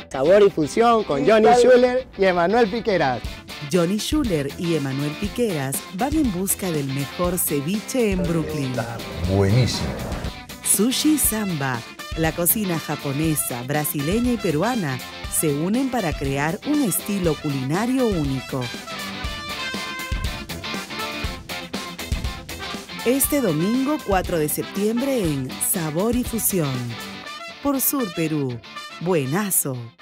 Sabor y Fusión con Johnny Schuller y Emanuel Piqueras. Johnny Schuller y Emanuel Piqueras van en busca del mejor ceviche en Brooklyn. Está buenísimo. Sushi Samba, la cocina japonesa, brasileña y peruana se unen para crear un estilo culinario único. Este domingo 4 de septiembre en Sabor y Fusión. Por Sur Perú. Buenazo.